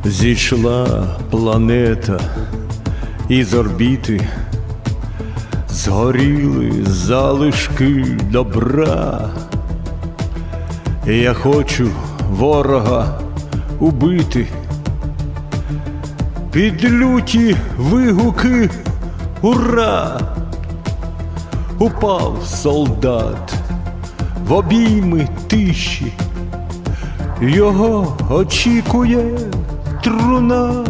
Зійшла планета із орбіти, згоріли залишки добра. І я хочу ворога убити під люті вигуки «Ура!» Упав солдат в обійми тиші, його очікує труна.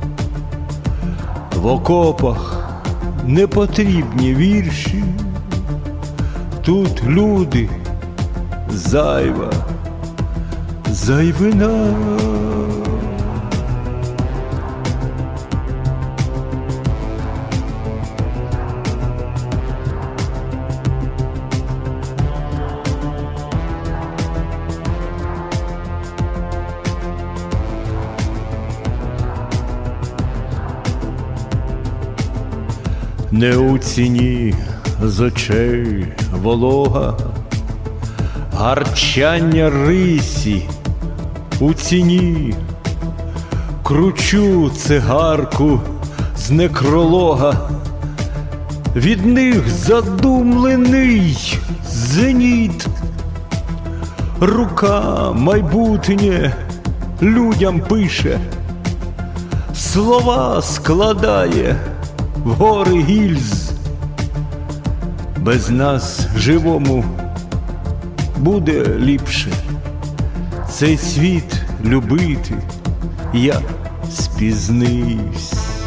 В окопах непотрібні вірші, тут люди зайва зайвина. Не у ціні з очей волога, гарчання рисі у ціні. Кручу цигарку з некролога, від них задумлений зеніт. Рука майбутнє людям пише, слова складає в гори гільз. Без нас живому буде ліпше цей світ любити. Я спізнився.